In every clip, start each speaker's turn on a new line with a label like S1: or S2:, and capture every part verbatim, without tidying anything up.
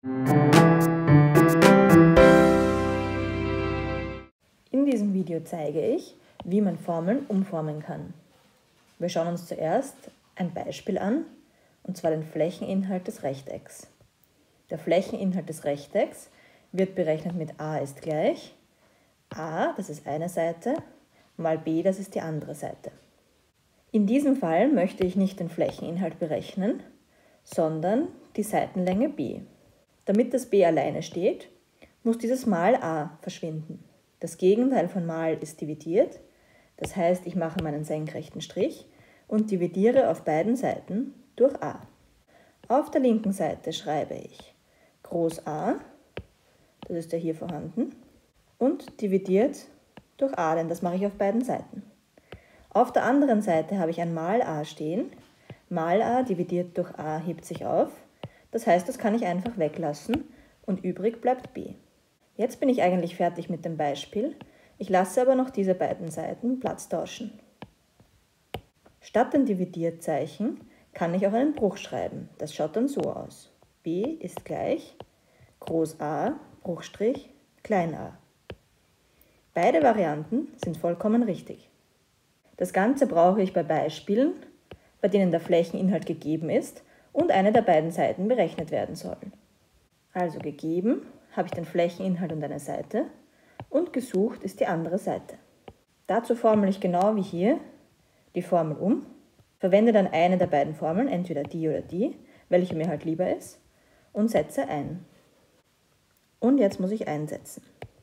S1: In diesem Video zeige ich, wie man Formeln umformen kann. Wir schauen uns zuerst ein Beispiel an, und zwar den Flächeninhalt des Rechtecks. Der Flächeninhalt des Rechtecks wird berechnet mit a ist gleich a, das ist eine Seite, mal b, das ist die andere Seite. In diesem Fall möchte ich nicht den Flächeninhalt berechnen, sondern die Seitenlänge b. Damit das b alleine steht, muss dieses mal a verschwinden. Das Gegenteil von mal ist dividiert, das heißt, ich mache meinen senkrechten Strich und dividiere auf beiden Seiten durch a. Auf der linken Seite schreibe ich groß A, das ist ja hier vorhanden, und dividiert durch a, denn das mache ich auf beiden Seiten. Auf der anderen Seite habe ich ein mal a stehen. Mal a dividiert durch a hebt sich auf. Das heißt, das kann ich einfach weglassen und übrig bleibt b. Jetzt bin ich eigentlich fertig mit dem Beispiel. Ich lasse aber noch diese beiden Seiten Platz tauschen. Statt dem Dividierzeichen kann ich auch einen Bruch schreiben. Das schaut dann so aus. b ist gleich groß A, Bruchstrich, klein a. Beide Varianten sind vollkommen richtig. Das Ganze brauche ich bei Beispielen, bei denen der Flächeninhalt gegeben ist und eine der beiden Seiten berechnet werden soll. Also gegeben habe ich den Flächeninhalt und eine Seite und gesucht ist die andere Seite. Dazu formel ich genau wie hier die Formel um, verwende dann eine der beiden Formeln, entweder die oder die, welche mir halt lieber ist, und setze ein. Und jetzt muss ich einsetzen.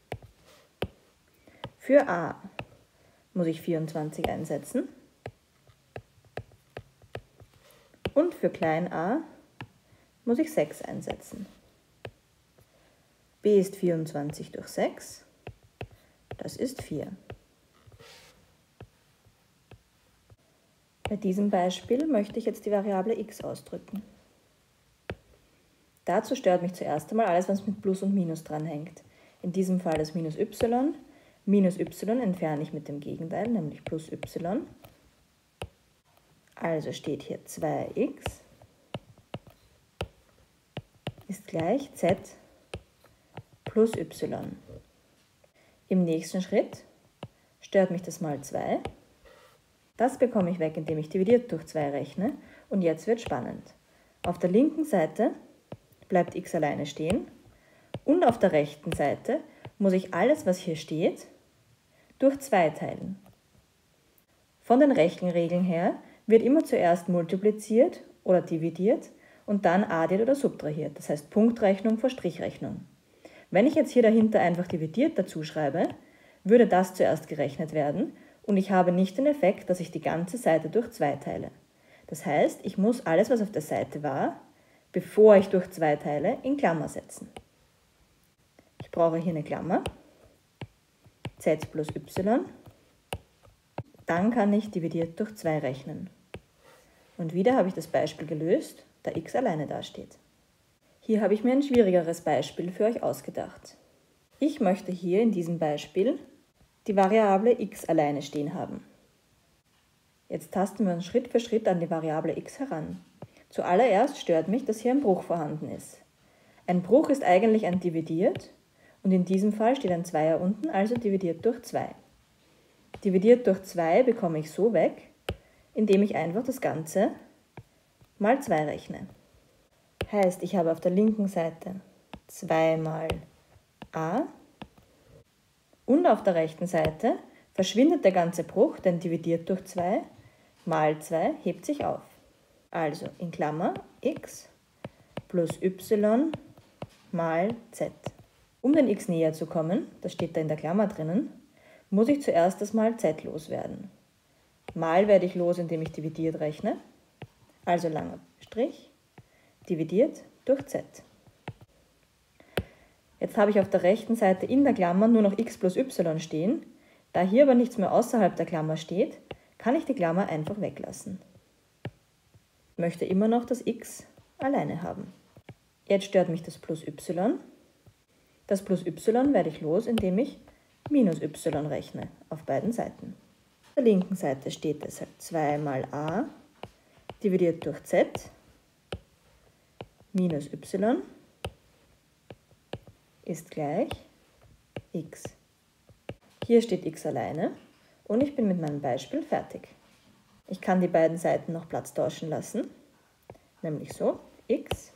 S1: Für a muss ich vierundzwanzig einsetzen und für klein a muss ich sechs einsetzen. b ist vierundzwanzig durch sechs, das ist vier. Bei diesem Beispiel möchte ich jetzt die Variable x ausdrücken. Dazu stört mich zuerst einmal alles, was mit Plus und Minus dranhängt. In diesem Fall das Minus y. Minus y entferne ich mit dem Gegenteil, nämlich plus y. Also steht hier zwei x ist gleich z plus y. Im nächsten Schritt stört mich das mal zwei. Das bekomme ich weg, indem ich dividiert durch zwei rechne. Und jetzt wird spannend. Auf der linken Seite bleibt x alleine stehen und auf der rechten Seite muss ich alles, was hier steht, durch zwei teilen. Von den Rechenregeln her wird immer zuerst multipliziert oder dividiert und dann addiert oder subtrahiert, das heißt Punktrechnung vor Strichrechnung. Wenn ich jetzt hier dahinter einfach dividiert dazu schreibe, würde das zuerst gerechnet werden und ich habe nicht den Effekt, dass ich die ganze Seite durch zwei teile. Das heißt, ich muss alles, was auf der Seite war, bevor ich durch zwei teile, in Klammer setzen. Ich brauche hier eine Klammer, z plus y, dann kann ich dividiert durch zwei rechnen. Und wieder habe ich das Beispiel gelöst, da x alleine dasteht. Hier habe ich mir ein schwierigeres Beispiel für euch ausgedacht. Ich möchte hier in diesem Beispiel die Variable x alleine stehen haben. Jetzt tasten wir uns Schritt für Schritt an die Variable x heran. Zuallererst stört mich, dass hier ein Bruch vorhanden ist. Ein Bruch ist eigentlich ein dividiert und in diesem Fall steht ein Zweier unten, also dividiert durch zwei. Dividiert durch zwei bekomme ich so weg, indem ich einfach das Ganze mal zwei rechne. Heißt, ich habe auf der linken Seite zwei mal a und auf der rechten Seite verschwindet der ganze Bruch, denn dividiert durch zwei mal zwei hebt sich auf. Also in Klammer x plus y mal z. Um den x näher zu kommen, das steht da in der Klammer drinnen, muss ich zuerst das mal z loswerden. Mal werde ich los, indem ich dividiert rechne, also langer Strich, dividiert durch z. Jetzt habe ich auf der rechten Seite in der Klammer nur noch x plus y stehen. Da hier aber nichts mehr außerhalb der Klammer steht, kann ich die Klammer einfach weglassen. Ich möchte immer noch das x alleine haben. Jetzt stört mich das plus y. Das plus y werde ich los, indem ich minus y rechne auf beiden Seiten. Auf der linken Seite steht deshalb zwei mal a dividiert durch z minus y ist gleich x. Hier steht x alleine und ich bin mit meinem Beispiel fertig. Ich kann die beiden Seiten noch Platz tauschen lassen, nämlich so, x